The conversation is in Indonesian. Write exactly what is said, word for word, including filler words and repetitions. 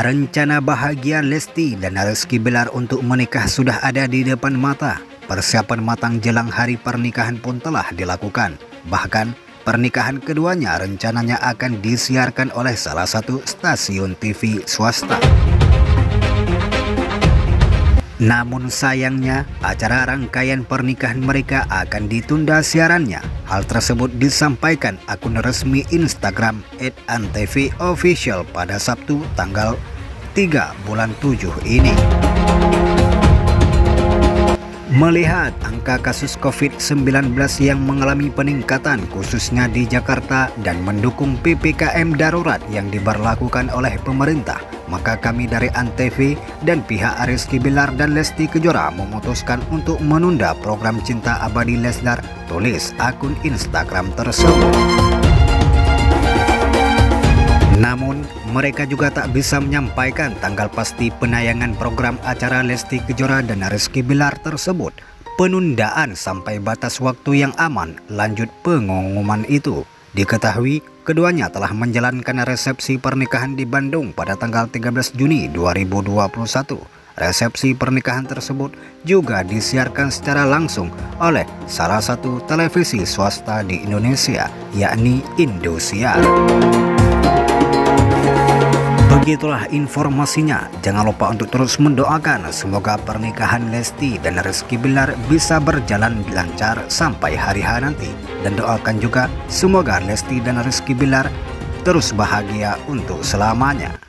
Rencana bahagia Lesti dan Rizky Bilar untuk menikah sudah ada di depan mata. Persiapan matang jelang hari pernikahan pun telah dilakukan. Bahkan, pernikahan keduanya rencananya akan disiarkan oleh salah satu stasiun T V swasta. Namun sayangnya, acara rangkaian pernikahan mereka akan ditunda siarannya. Hal tersebut disampaikan akun resmi Instagram et antv official pada Sabtu tanggal tiga bulan tujuh ini. Melihat angka kasus covid sembilan belas yang mengalami peningkatan khususnya di Jakarta dan mendukung P P K M darurat yang diberlakukan oleh pemerintah, maka kami dari Antv dan pihak Rizky Bilar dan Lesti Kejora memutuskan untuk menunda program Cinta Abadi Leslar, tulis akun Instagram tersebut. Namun, mereka juga tak bisa menyampaikan tanggal pasti penayangan program acara Lesti Kejora dan Rizky Bilar tersebut. Penundaan sampai batas waktu yang aman, lanjut pengumuman itu. Diketahui, keduanya telah menjalankan resepsi pernikahan di Bandung pada tanggal tiga belas Juni dua ribu dua puluh satu. Resepsi pernikahan tersebut juga disiarkan secara langsung oleh salah satu televisi swasta di Indonesia, yakni Indosiar. Begitulah informasinya. Jangan lupa untuk terus mendoakan semoga pernikahan Lesti dan Rizky Bilar bisa berjalan lancar sampai hari H nanti. Dan doakan juga semoga Lesti dan Rizky Bilar terus bahagia untuk selamanya.